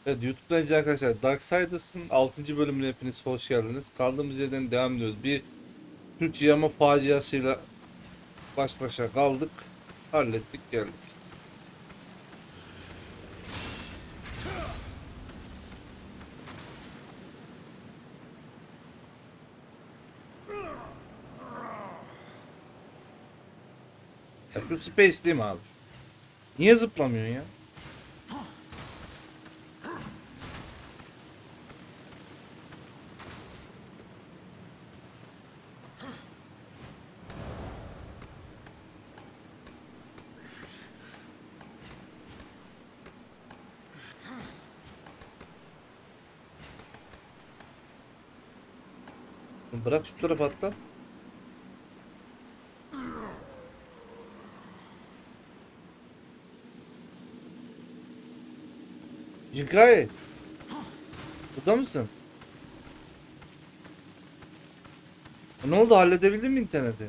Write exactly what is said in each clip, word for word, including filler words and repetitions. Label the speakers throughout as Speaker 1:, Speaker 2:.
Speaker 1: Evet, YouTube'dan önce arkadaşlar Darksiders'ın altıncı bölümüne hepiniz hoş geldiniz. Kaldığımız yerden devam ediyoruz. Bir Türk yama faciasıyla baş başa kaldık. Hallettik geldik. Ya şu Space değil mi abi? Niye zıplamıyorsun ya? Bırak şu tarafa atla. Jinkai, burada mısın? Ne oldu, halledebildin mi interneti?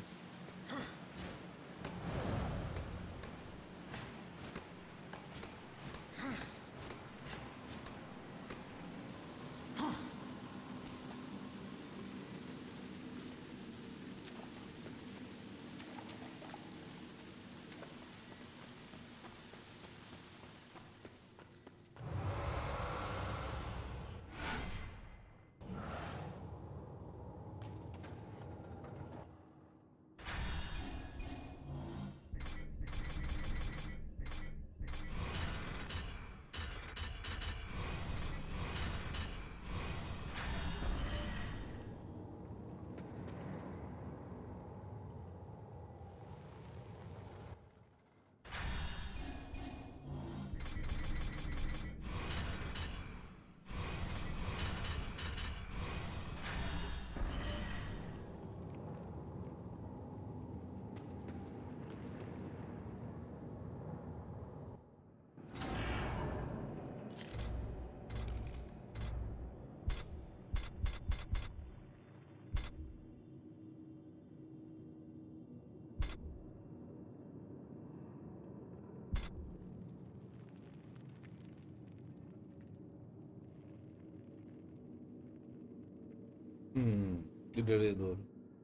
Speaker 1: Hmm, ileriye doğru.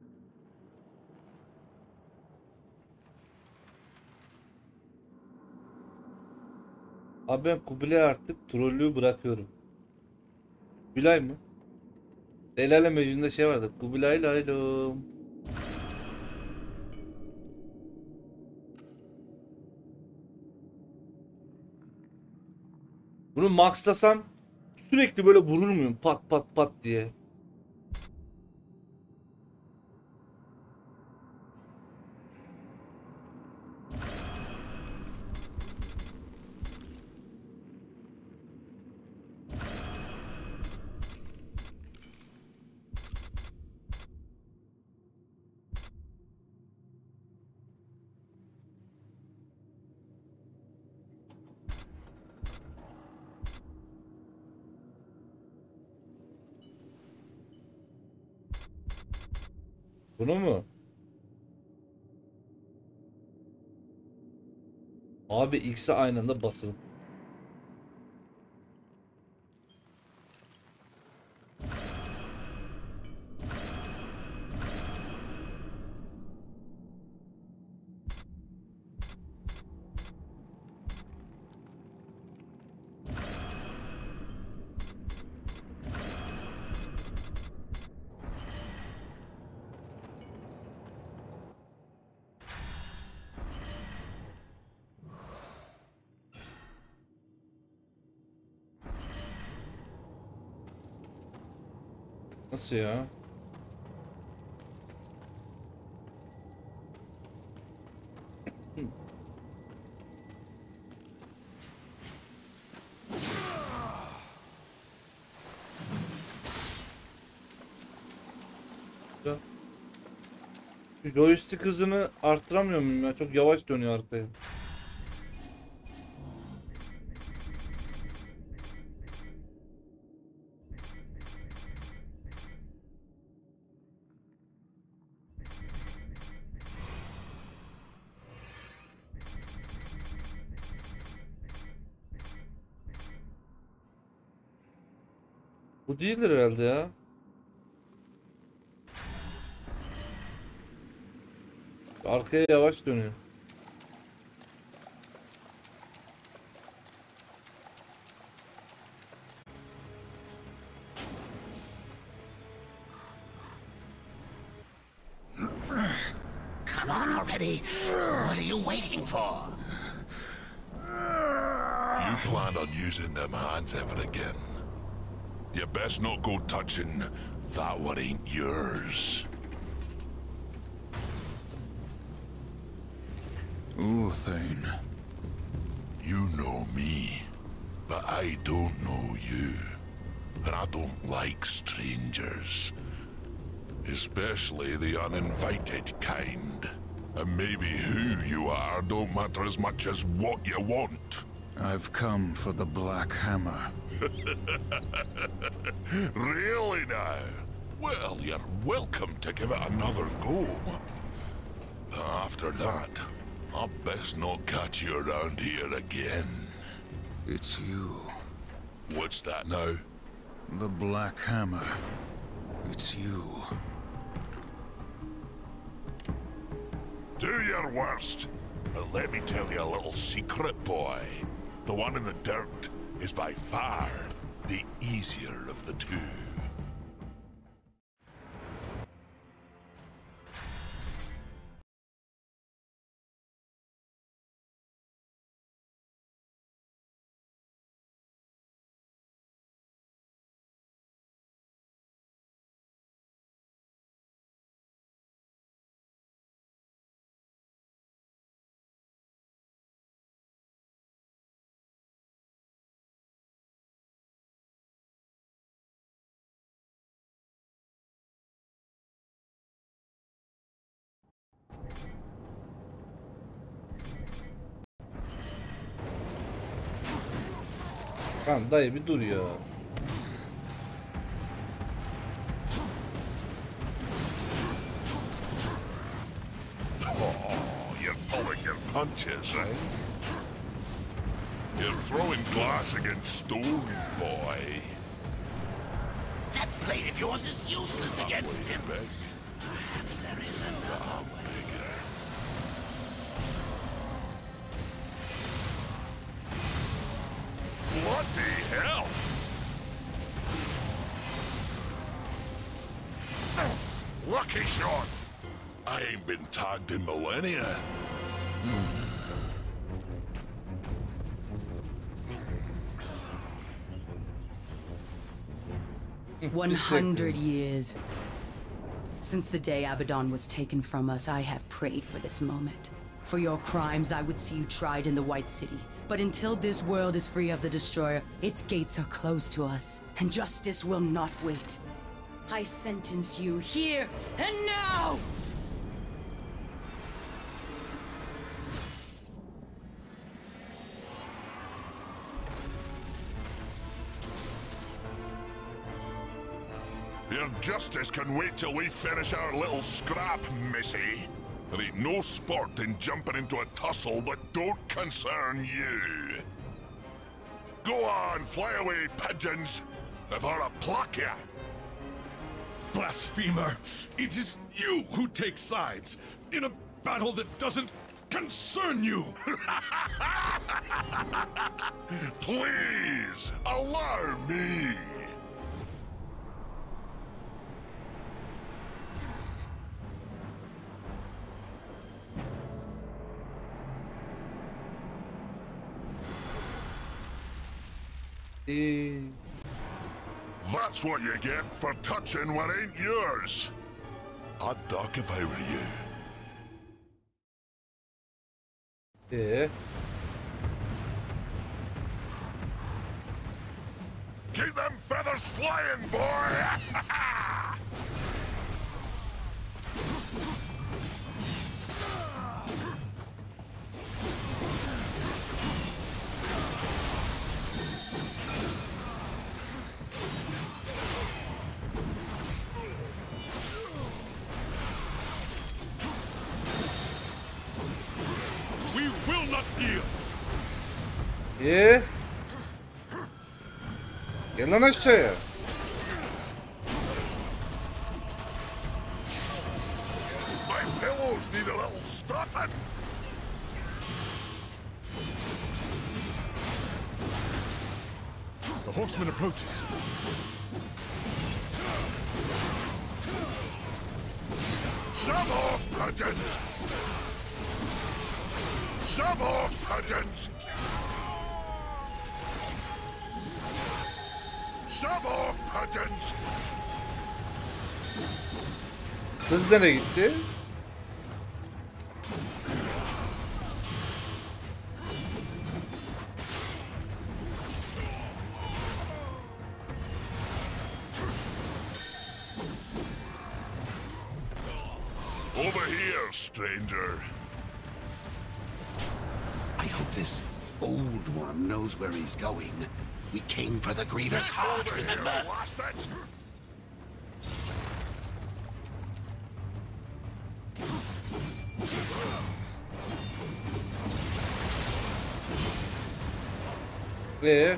Speaker 1: Abi ben Kubilay artık trollüğü bırakıyorum. Kubilay mı? Leyla ile Mecnun'da şey vardı. Kubilay laylom. Bunu maxlasam sürekli böyle vurur muyum? Pat pat pat diye. Bunu mu? Abi X'e aynı anda basın. Nasıl ya? Hı. Ya, şu joystick hızını arttıramıyor muyum ya? Çok yavaş dönüyor arkaya. Bu değildir herhalde ya. Arkaya yavaş dönüyor.
Speaker 2: Come on already. What are you waiting for?
Speaker 3: You plan on using them hands ever again? You best not go touching that what ain't yours.
Speaker 4: Uthane.
Speaker 3: You know me, but I don't know you. And I don't like strangers. Especially the uninvited kind. And maybe who you are don't matter as much as what you want.
Speaker 4: I've come for the Black Hammer.
Speaker 3: Really now? Well, you're welcome to give it another go. After that, I'll best not catch you around here again.
Speaker 4: It's you.
Speaker 3: What's that now?
Speaker 4: The Black Hammer. It's you.
Speaker 3: Do your worst. But let me tell you a little secret, boy. The one in the dirt is by far the easier of the two.
Speaker 1: Lan dayı bir dur ya.
Speaker 3: Oh, you're pulling your punches, right? You're throwing glass against stone, boy.
Speaker 2: That blade of yours is useless against him.
Speaker 3: Big.
Speaker 2: Perhaps there is another way.
Speaker 3: Bloody hell! Lucky shot! I ain't been tagged in millennia.
Speaker 5: One hundred years. Since the day Abaddon was taken from us, I have prayed for this moment. For your crimes, I would see you tried in the White City. But until this world is free of the Destroyer, its gates are closed to us, and justice will not wait. I sentence you here and now!
Speaker 3: Your justice can wait till we finish our little scrap, missy. There ain't no sport in jumping into a tussle that don't concern you. Go on, fly away, pigeons. If I'll pluck ya.
Speaker 6: Blasphemer! It is you who take sides in a battle that doesn't concern you!
Speaker 3: Please, allow me.
Speaker 1: Ee,
Speaker 3: That's what you get for touching what ain't yours. I'd duck if I were you.
Speaker 1: ee.
Speaker 3: Keep them feathers flying, boy!
Speaker 6: We will not yield!
Speaker 1: Ee? Gel lan aşağıya.
Speaker 3: need a little stuffing.
Speaker 6: The horseman approaches.
Speaker 3: Shove off, pigeons! Shove off, pigeons! Shove off, pigeons!
Speaker 1: Hız nereye gitti?
Speaker 3: Over here, stranger.
Speaker 2: I hope this old one knows where he's going. We came for the Griever's heart,
Speaker 3: Over
Speaker 2: remember?
Speaker 3: here, lost it.
Speaker 1: Ee,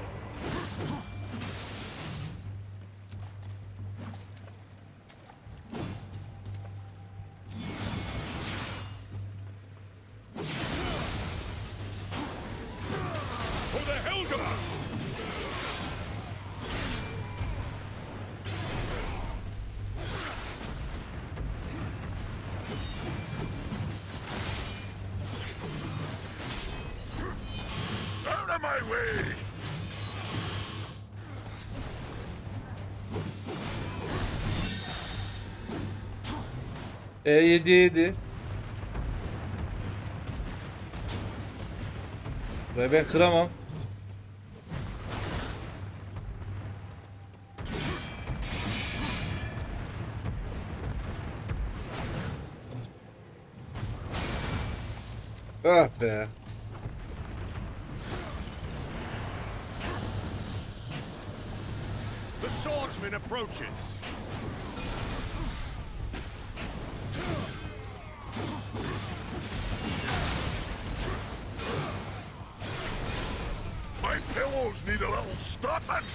Speaker 6: For the Helga!
Speaker 3: Out of my way!
Speaker 1: E yedi yedi. Burayı ben kıramam. Ah be.
Speaker 6: The swordsman approaches.
Speaker 3: My pillows need a little stuffing.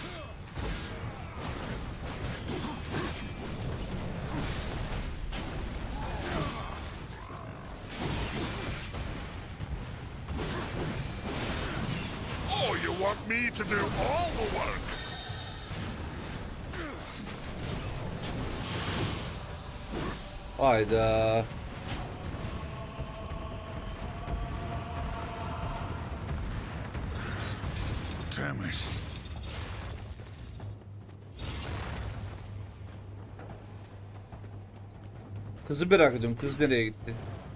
Speaker 3: Oh, you want me to do all the work?
Speaker 1: Hayda.
Speaker 4: Damn it.
Speaker 1: Kızı merak ediyorum. Kız nereye gitti?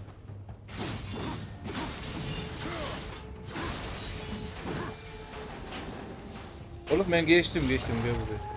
Speaker 1: Oğlum ben geçtim geçtim gel buraya.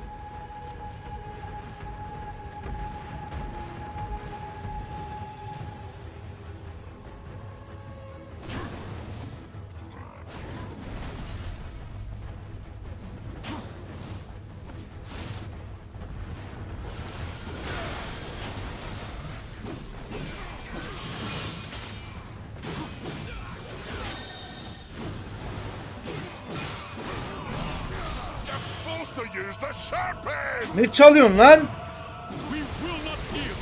Speaker 3: You're supposed to use the sharp end!
Speaker 1: Ne çalıyorsun lan?
Speaker 6: We will not yield.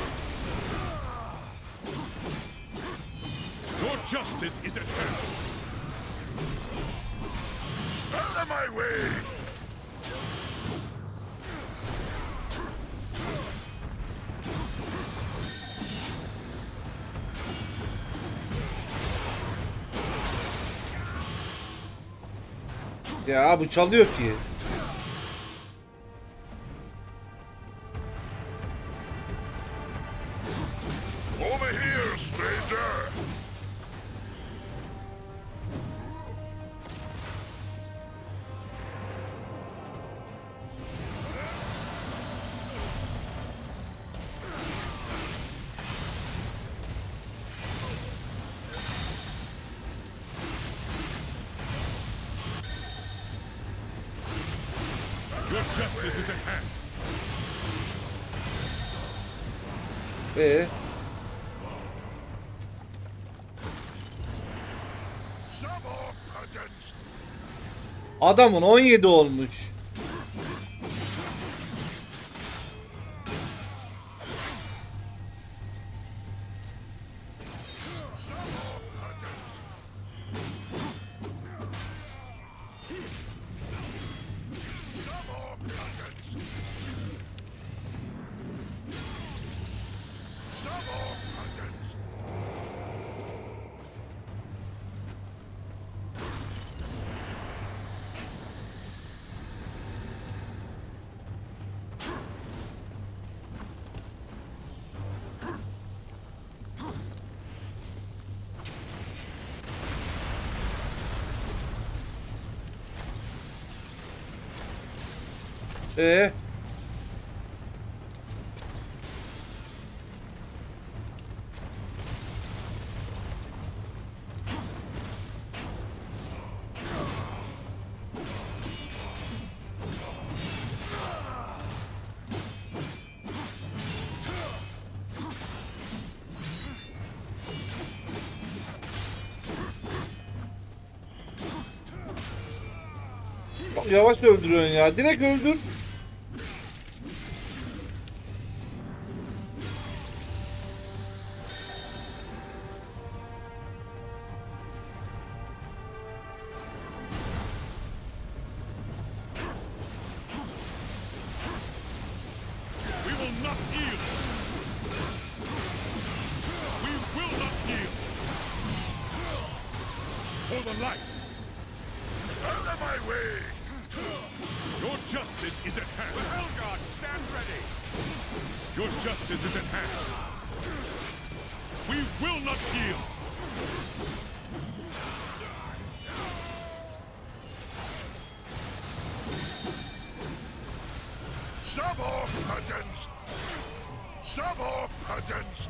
Speaker 6: Your justice is at hand.
Speaker 3: Out of my way!
Speaker 1: Ya bu çalıyor ki.
Speaker 3: Over here, stranger!
Speaker 6: Your justice is at hand.
Speaker 1: Ee,
Speaker 3: Shove off, pigeons!
Speaker 1: adamın on yedi olmuş. Ee? Bak, yavaş öldürüyorsun ya. Direkt öldür.
Speaker 6: We will not yield. We will not yield. For the light.
Speaker 3: Out of my way!
Speaker 6: Your justice is at hand. Helgard, stand ready. Your justice is at hand. We will not yield.
Speaker 3: Shove off, pigeons! Shove off, pigeons!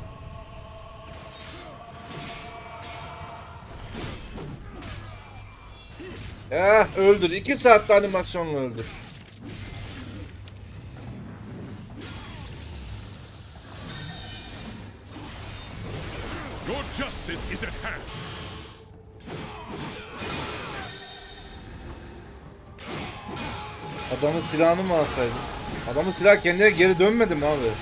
Speaker 1: Eh, öldür. iki saatte animasyonla öldür.
Speaker 6: Your justice is at hand.
Speaker 1: Adamın silahını mı alsaydın? Adamın silah kendine geri dönmedi mi abi?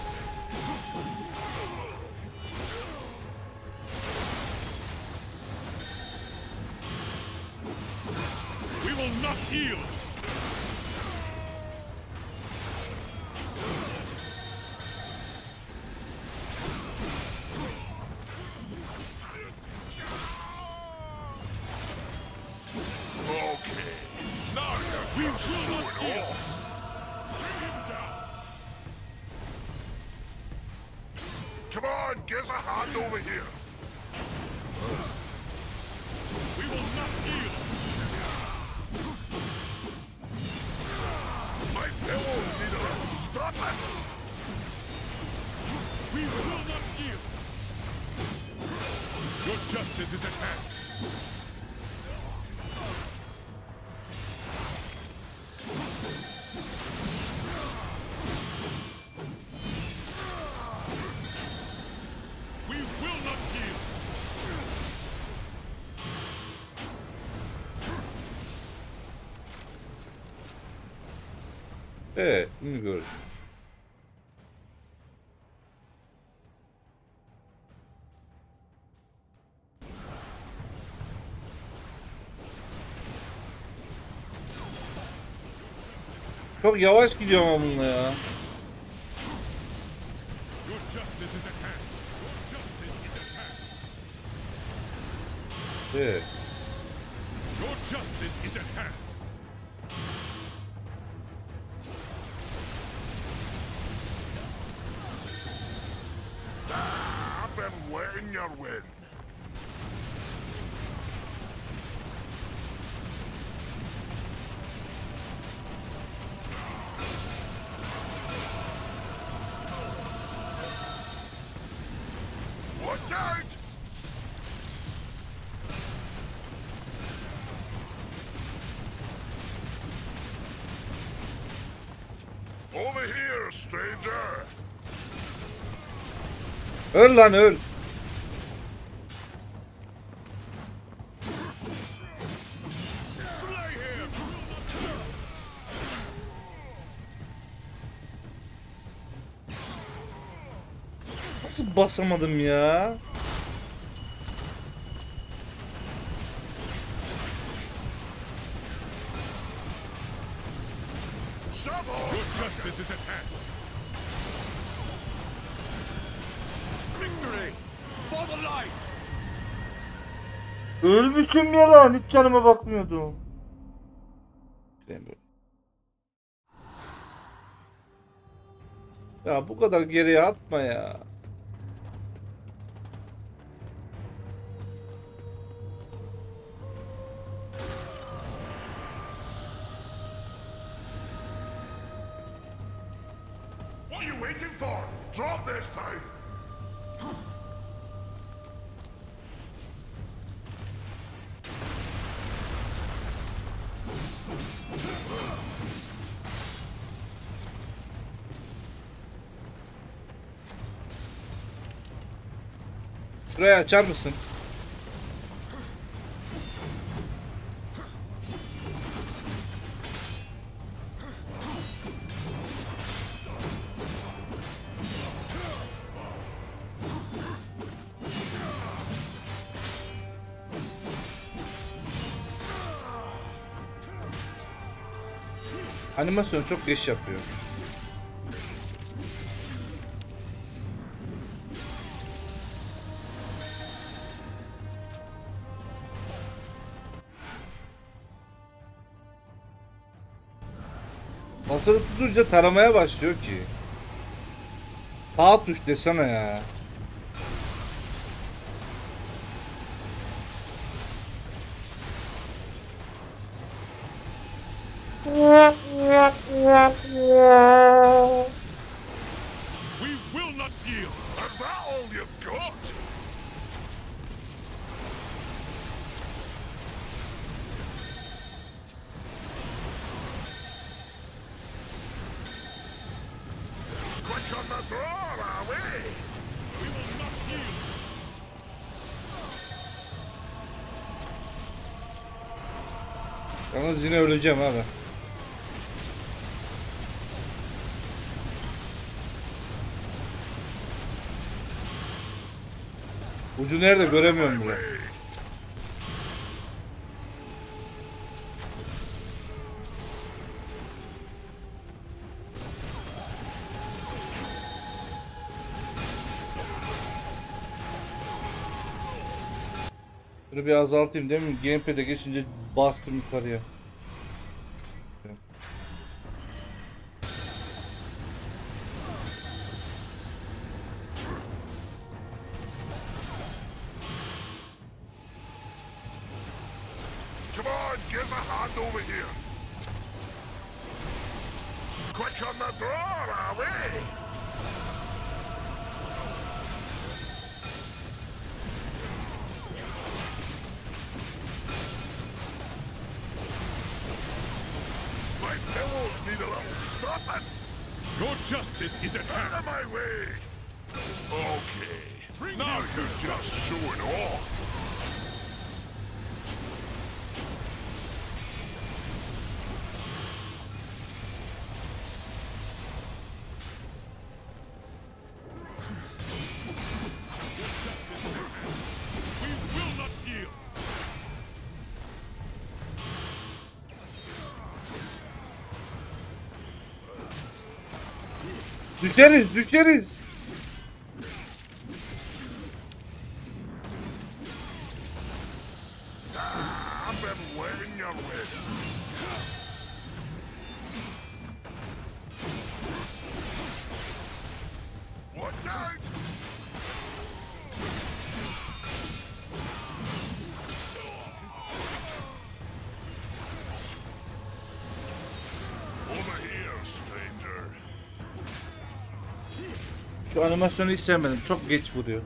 Speaker 6: We will not yield.
Speaker 3: Okay, now you're
Speaker 6: We
Speaker 3: just
Speaker 6: will not
Speaker 3: showing
Speaker 6: yield.
Speaker 3: off.
Speaker 6: Bring him down.
Speaker 3: Come on, give us a hand over here.
Speaker 6: We will not yield.
Speaker 3: My pillows need a little stopping.
Speaker 6: We will not yield. Your justice is at hand. We will not yield.
Speaker 1: Evet, bunu gördüm. Çok yavaş gidiyor ama bununla ya.
Speaker 6: Your justice is at hand. Your justice is at hand.
Speaker 1: Evet.
Speaker 6: Your justice is at hand.
Speaker 3: I've been wetting your wind. Watch out! Over here, stranger!
Speaker 1: Öl lan öl.
Speaker 6: Slay him!
Speaker 1: Nasıl basamadım ya?
Speaker 3: Shove off!
Speaker 6: Your justice is at hand. Victory! For the light!
Speaker 1: Ölmüşüm ya lan. Hiç canıma bakmıyordum. Ya bu kadar geriye atma ya.
Speaker 3: you waiting for? Drop this thing!
Speaker 1: Burayı açar mısın? Animasyon çok geç yapıyor. Basılı tutunca taramaya başlıyor ki. Sağ tuş desene ya.
Speaker 6: We will not yield.
Speaker 3: Is that all you've got? Quick on the draw, are we?
Speaker 6: We will not yield.
Speaker 1: Yalnız yine öleceğim abi. Ucu nerede göremiyorum bile. Bunu bir azaltayım değil mi? Gamepad'e geçince bastım yukarıya.
Speaker 3: Come on, give us a hand over here. Quick on the draw, are we? My pillows need a little stuffing.
Speaker 6: Your justice is at
Speaker 3: Out
Speaker 6: hand.
Speaker 3: of my way. Okay, now you're just showing off.
Speaker 6: We will not yield.
Speaker 1: Düşeriz, düşeriz.
Speaker 3: I've been waiting your way. Watch out! Over here, stranger.
Speaker 1: Şu animasyonu hiç sevmedim. Çok geç vuruyor.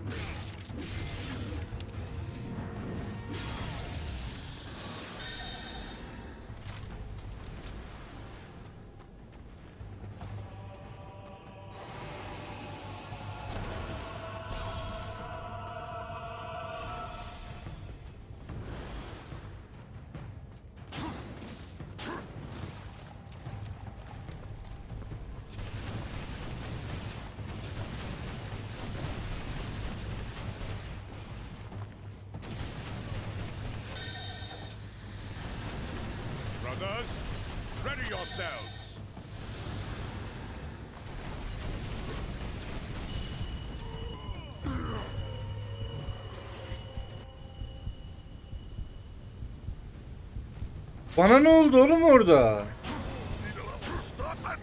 Speaker 6: Brothers, ready yourselves.
Speaker 1: Bana ne oldu oğlum orada?
Speaker 3: Need a little stuffing.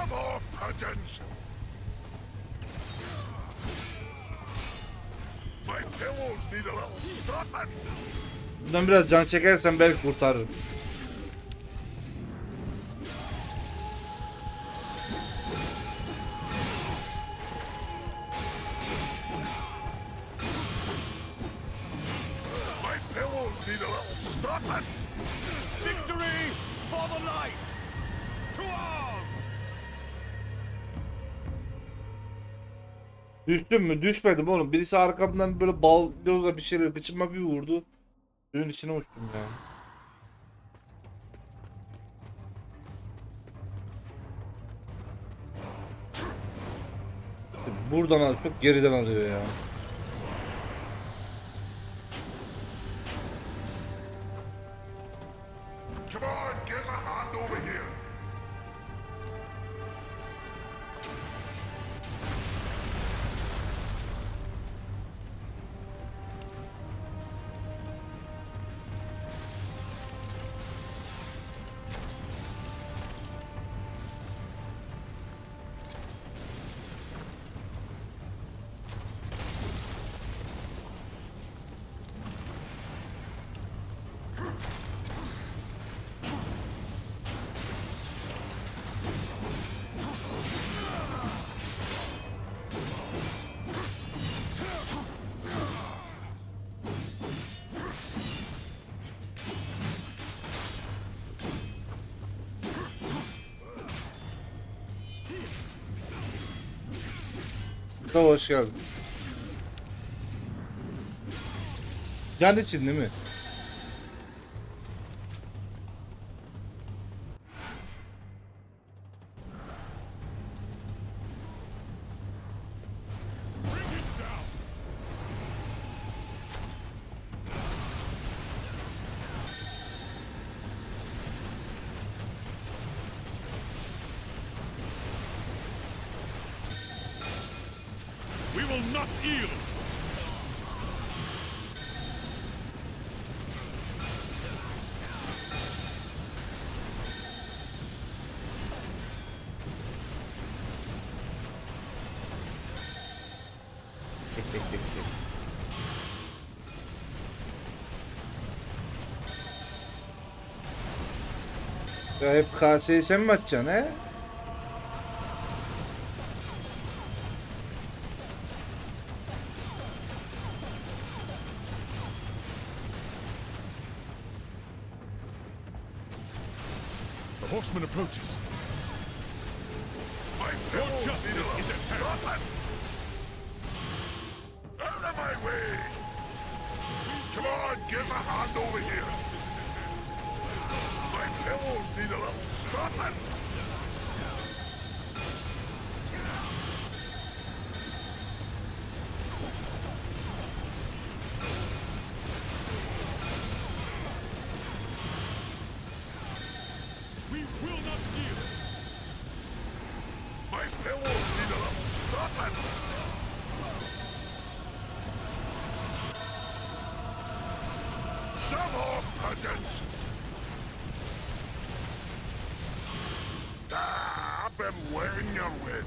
Speaker 3: Shove off, pigeons! My pillows need a little stuffing!
Speaker 1: Buradan biraz can çekersen belki kurtarırım.
Speaker 3: My pillows need a little stuffing!
Speaker 6: Victory for the light! To arms!
Speaker 1: Düştüm mü? Düşmedim oğlum. Birisi arkamdan böyle balyozla bir şeyler kıçıma bir vurdu. Suyun içine uçtum ya. Buradan al, çok geriden alıyor ya.
Speaker 3: Come on, give us a hand over here!
Speaker 1: Hoş geldin. Can için değil mi?
Speaker 6: We will not yield!
Speaker 1: Ya hep kaseyi sen mi atacaksın he?
Speaker 6: The horseman approaches.
Speaker 3: My
Speaker 6: Your
Speaker 3: pillows need a
Speaker 6: justice
Speaker 3: little
Speaker 6: is at hand.
Speaker 3: stuffing! Out of my way! Come on, give us a hand over here! My pillows need a little stuffing!
Speaker 6: We will not yield!
Speaker 3: My pillows need a little stuffing! Shove off, pigeons! Ah, I've been letting you win!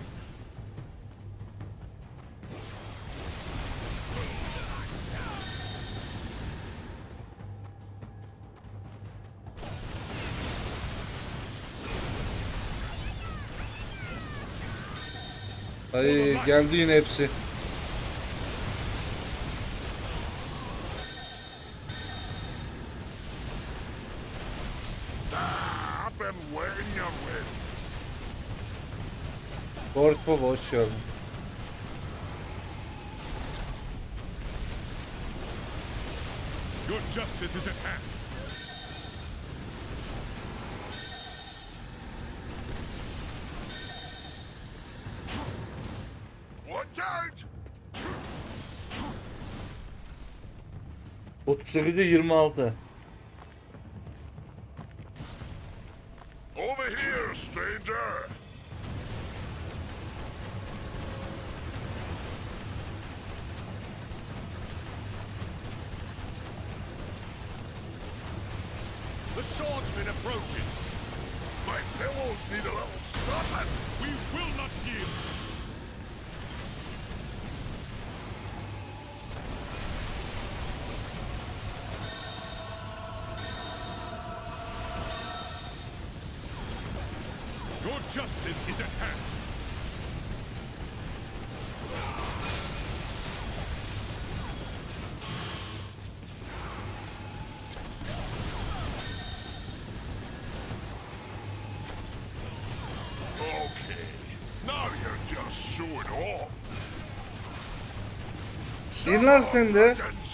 Speaker 1: Ay geldi yine hepsi.
Speaker 3: Ah, I've been letting you win!
Speaker 1: Korkma boş geldin.
Speaker 6: Your justice is at hand!
Speaker 3: Watch out!
Speaker 1: otuz sekize yirmi altı.
Speaker 3: Over here, stranger!
Speaker 6: The swordsman approaches!
Speaker 3: My pillows need a little stuffing.
Speaker 6: We will not yield. Your justice is at hand.
Speaker 3: Okay, now you're just showing off.
Speaker 1: İn lan sen de.
Speaker 3: Pigeons.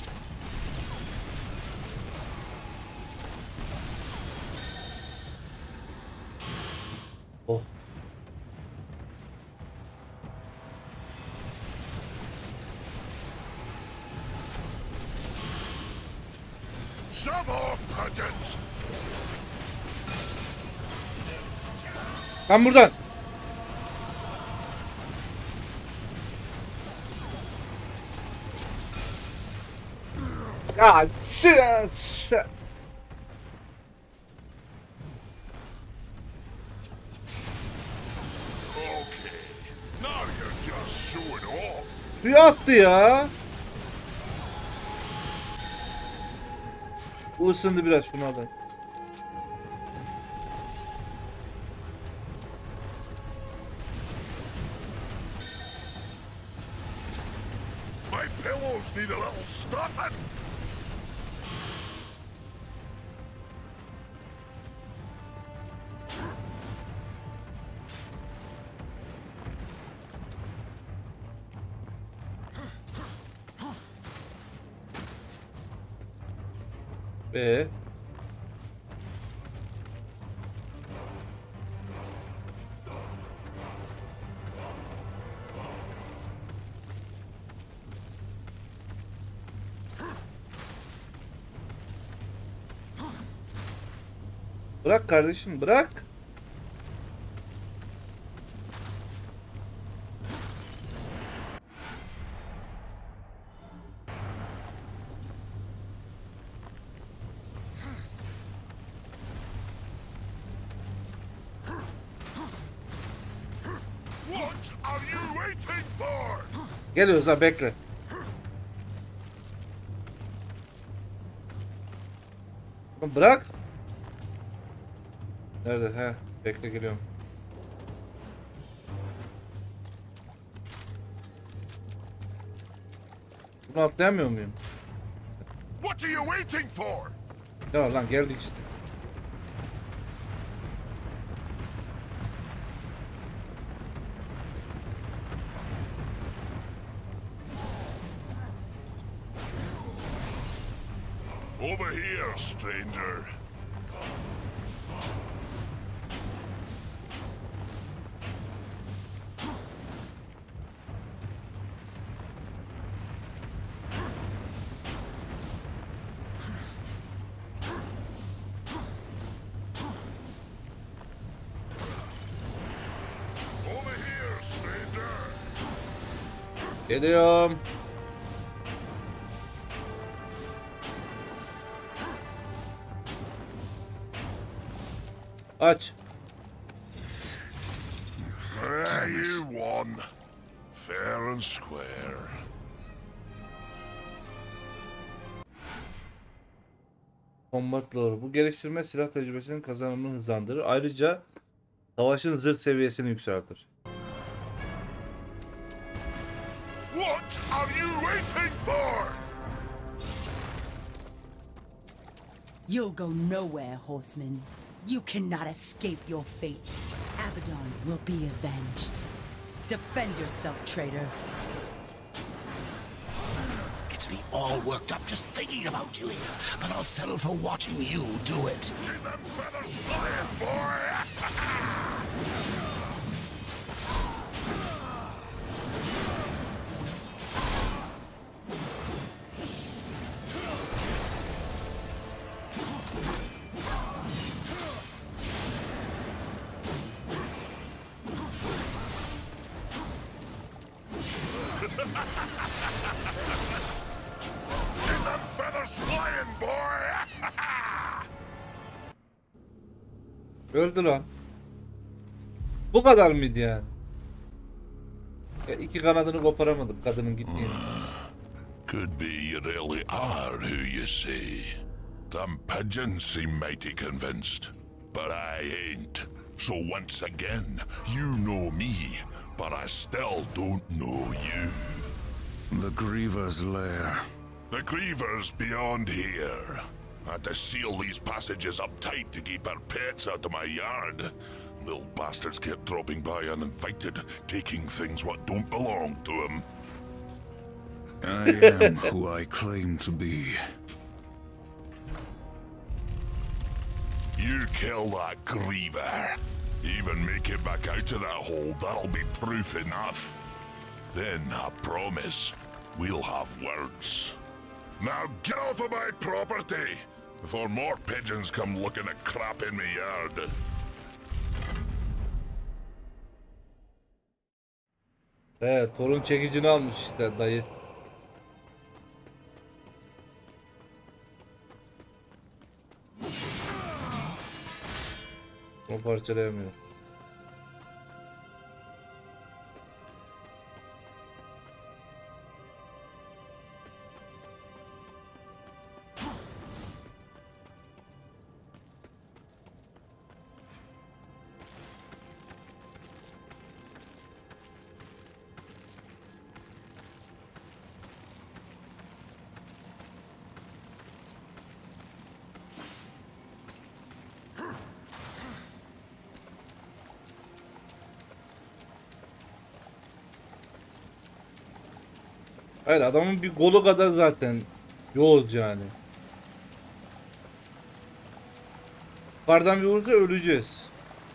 Speaker 1: Oh.
Speaker 3: Shove off, pigeons.
Speaker 1: Lan buradan. Ya sı- sı-
Speaker 3: Okay, now you're just showing off.
Speaker 1: Suya attı ya. Bu ısındı biraz, şunu alayım.
Speaker 3: My pillows need a little stuffing.
Speaker 1: Ee, bırak kardeşim, bırak.
Speaker 3: What are you waiting for?
Speaker 1: Geliyoruz ha, bekle. Lan bırak. Nerede? He, bekle, geliyorum. Bunu atlayamıyor muyum?
Speaker 3: What are you waiting for?
Speaker 1: Ya lan, geldik işte.
Speaker 3: Over here, stranger. Over here, stranger.
Speaker 1: Geliyorum. Aç.
Speaker 3: There you won. Fair and square.
Speaker 1: Combat Lore. Bu geliştirme silah tecrübesinin kazanımını hızlandırır. Ayrıca savaşın zırh seviyesini yükseltir.
Speaker 3: What are you waiting for?
Speaker 5: You'll go nowhere, horseman. You cannot escape your fate. Abaddon will be avenged. Defend yourself, traitor.
Speaker 2: Gets me all worked up just thinking about killing her, but I'll settle for watching you do it.
Speaker 3: Keep them feathers flying, boy! Keep them feathers flying, boy!
Speaker 1: Öldü lan. Bu kadar mıydı yani? Ya iki kanadını koparamadık kadının gittiğini.
Speaker 3: Could be you really are who you say. Them pigeons seem mighty convinced, but I ain't. So once again, you know me, but I still don't know you.
Speaker 4: The Griever's lair.
Speaker 3: The Griever's beyond here. I had to seal these passages up tight to keep our pets out of my yard. Little bastards kept dropping by uninvited, taking things what don't belong to them.
Speaker 4: I am who I claim to be.
Speaker 3: You kill that Griever. Even make it back out of that hole, that'll be proof enough. Then, I promise, we'll have words. Now get off of my property, before more pigeons come looking at crap in my yard.
Speaker 1: Evet, torun çekicini almış işte dayı. O parçalayamıyor. Evet, adamın bir golü kadar zaten yoğuz yani. Yukarıdan bir vurursa öleceğiz.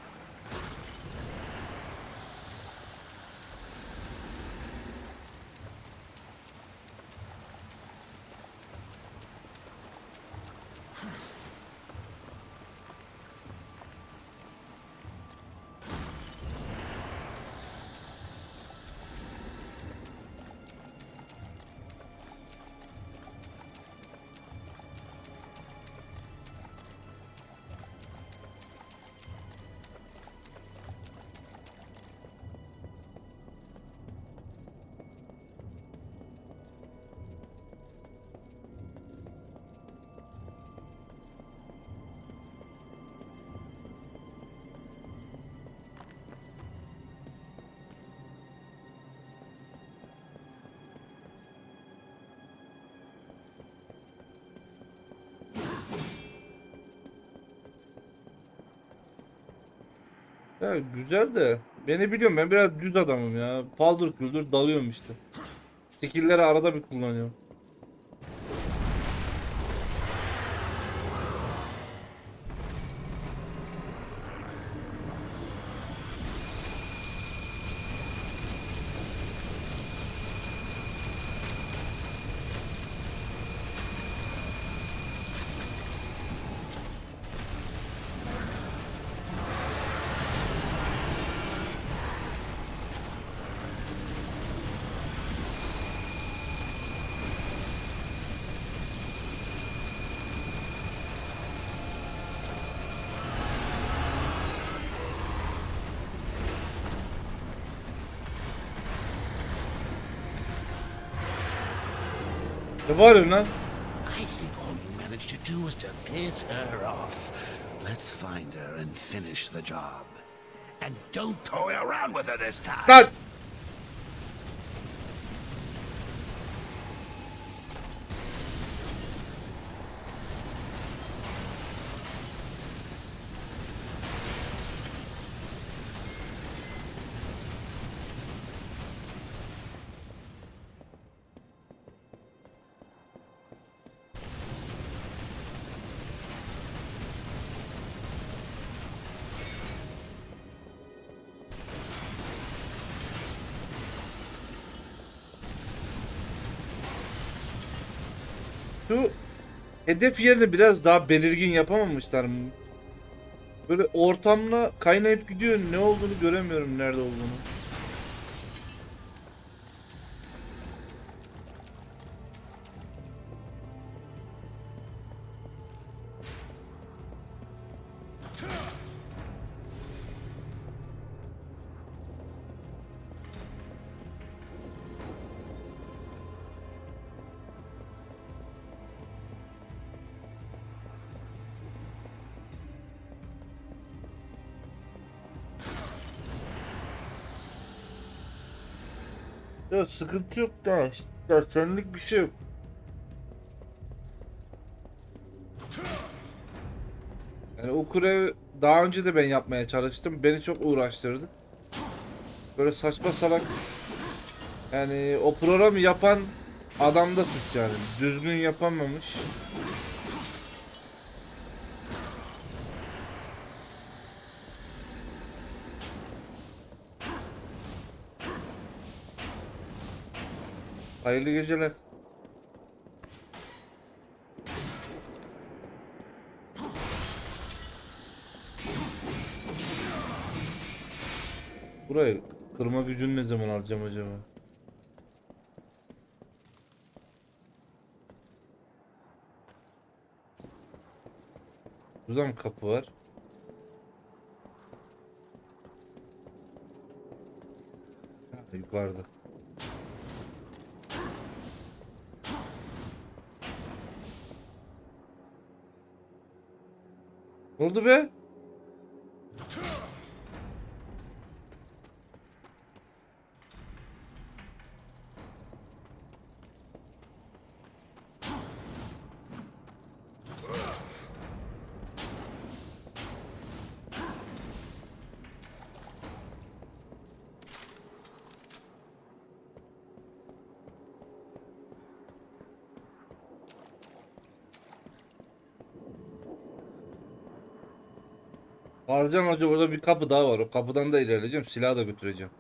Speaker 1: Ya güzel de beni biliyorum, ben biraz düz adamım ya. Paldır küldür dalıyorum işte. Skill'leri arada bir kullanıyorum. Ne bağırıyorsun lan?
Speaker 2: I think all you managed to do was to piss her off. Let's find her and finish the job. And don't toy around with her this time.
Speaker 1: Lan! Şu hedef yerini biraz daha belirgin yapamamışlar mı? Böyle ortamla kaynayıp gidiyor. Ne olduğunu göremiyorum, nerede olduğunu. Ya sıkıntı yok da. Ya senlik bir şey yok. Yani o kureyi daha önce de ben yapmaya çalıştım. Beni çok uğraştırdı. Böyle saçma salak. Yani o programı yapan adam da suç yani. Düzgün yapamamış. Hayırlı geceler. Burayı kırma gücünü ne zaman alacağım acaba? Burada mı kapı var? Ha, yukarıda. Ne oldu be? Alacağım hacı, orada bir kapı daha var. O kapıdan da ilerleyeceğim. Silahı da götüreceğim.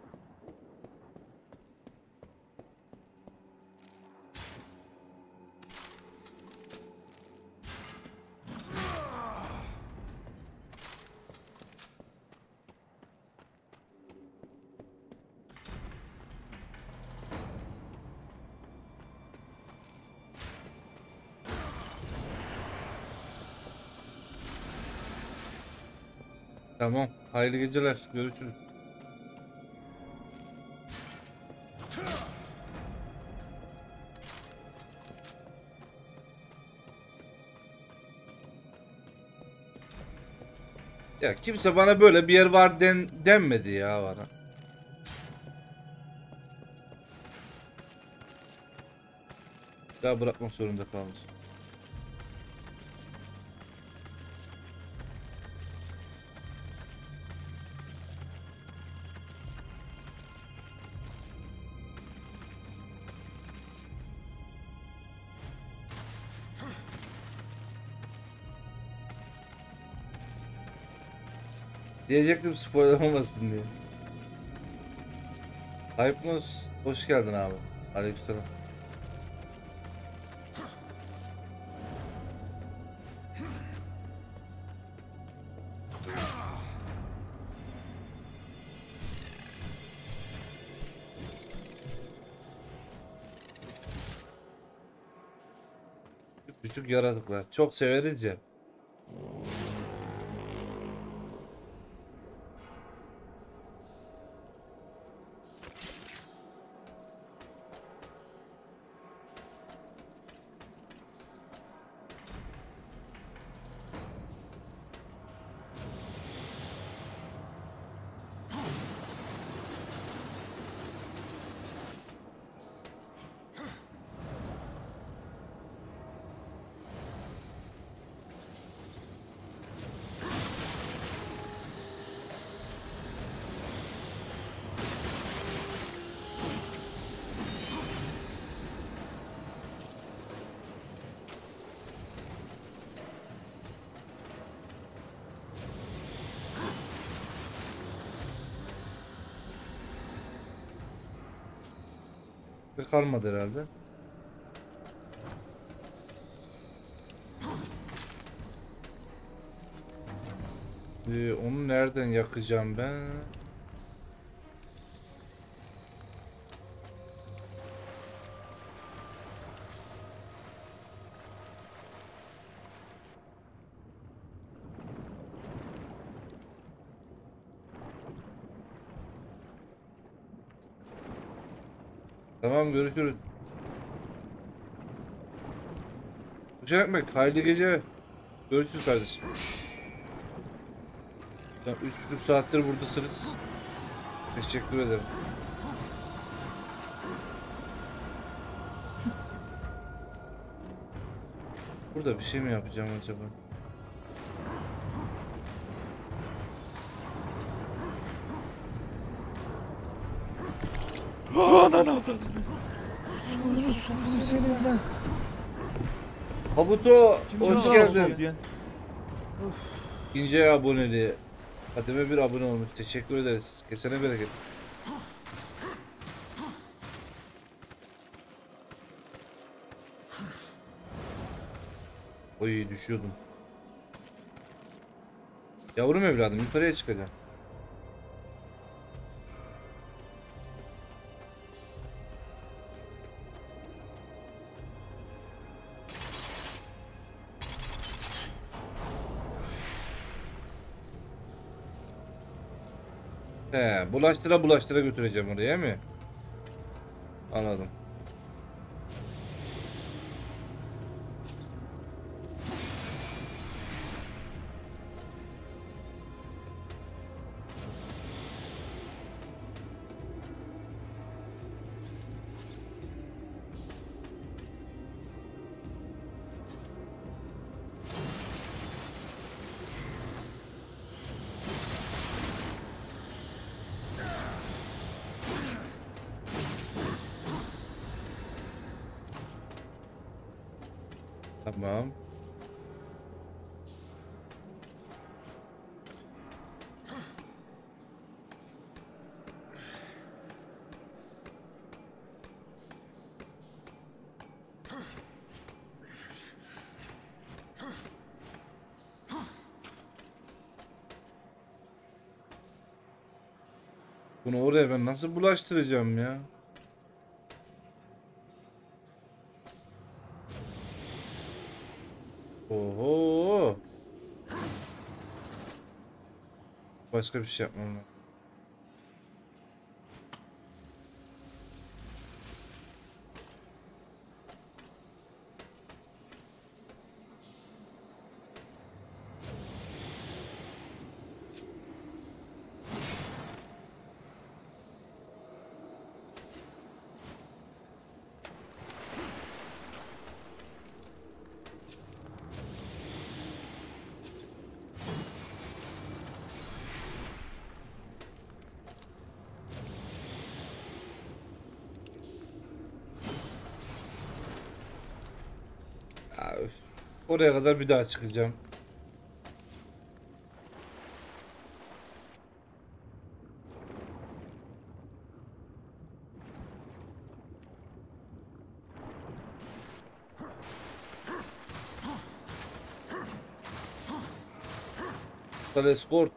Speaker 1: Tamam. Hayırlı geceler. Görüşürüz. Ya kimse bana böyle bir yer var den denmedi ya bana. Daha bırakmak zorunda kalmış. Diyecektim spoiler olmasın diye. Hypnos hoş geldin abi. Aleykümselam. Küçük küçük yaratıklar. Çok severiz ya. Kalmadı herhalde. Ee, onu nereden yakacağım ben? Tamam, görüşürüz. Hocam Ekmek, hayırlı gece. Görüşürüz kardeşim. Ya üç buçuk saattir buradasınız. Teşekkür ederim. Burada bir şey mi yapacağım acaba? Habuto hoş geldin. İkinci aboneliği. Kademe bir abone olmuş. Teşekkür ederiz. Kesene bereket. Oy düşüyordum. Yavrum evladım yukarıya çıkacağım. He, bulaştıra bulaştıra götüreceğim oraya mi? Anladım. Tamam. Bunu oraya ben nasıl bulaştıracağım ya? Oho. Başka bir şey yapmam lazım. Ya, üf. Oraya kadar bir daha çıkacağım. Escort.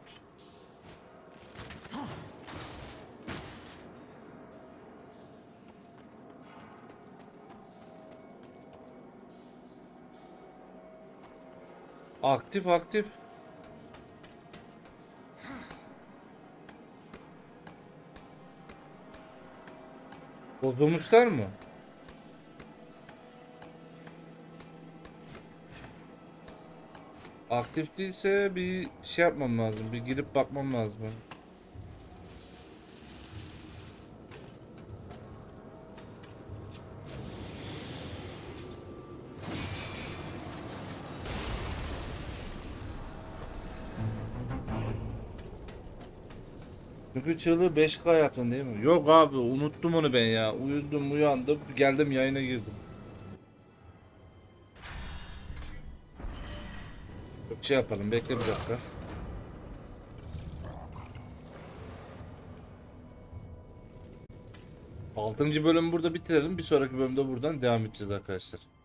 Speaker 1: Aktif aktif. Bozulmuşlar mı? Aktif değilse bir şey yapmam lazım. Bir girip bakmam lazım. Çünkü çığlığı beş K yaptın değil mi? Yok abi unuttum onu ben ya. Uyudum uyandım geldim yayına girdim. Şey yapalım bekle bir dakika. Altıncı bölümü burada bitirelim. Bir sonraki bölümde buradan devam edeceğiz arkadaşlar.